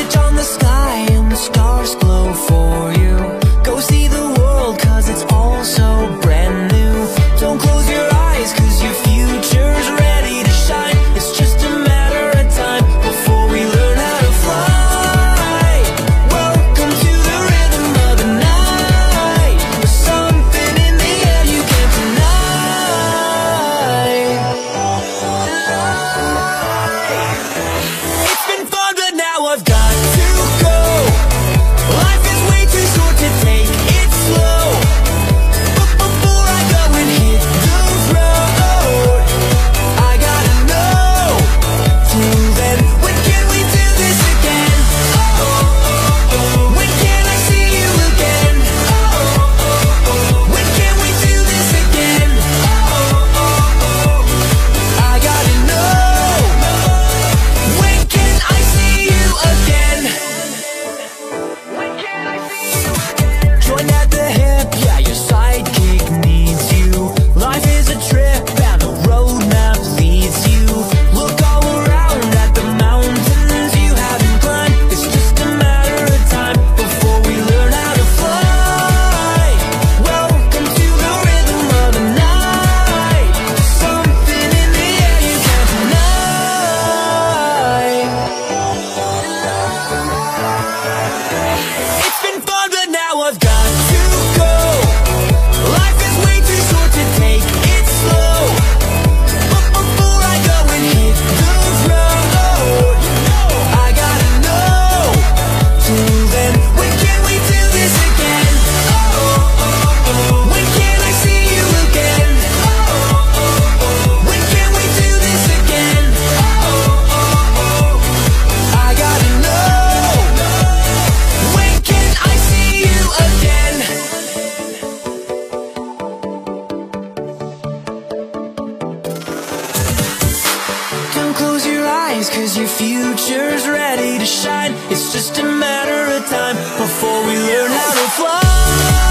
Reach on the sky and the stars glow for you. Go see the world, cause it's all so brand new. Don't close your eyes, cause your future's ready to shine. It's just a matter of time before we learn how to fly. Welcome to the rhythm of the night. There's something in the air you can't deny. It's been fun, but now I've got to go. Life is way too short to take it slow. But before I go and hit the road, I gotta know. Till then, when can we do this again? When can I see you again? When can we do this again? I gotta know. When can I see you again? When can I see you again? Join at the hip, yeah, your sidekick needs you. Life is a trip and the roadmap leads you. Look all around at the mountains you haven't climbed. It's just a matter of time before we learn how to fly. Welcome to the rhythm of the night. Something in the air you can't deny. It's been fun, but now I've got to go. Life is way too short to take it slow. But before I go and hit the road, I gotta know. Till then, when can we do this again? When can I see you again? When can we do this again? I gotta know. When can I see you again? Don't close your eyes, cause your future's ready to shine. It's just a matter of time before we learn how to fly.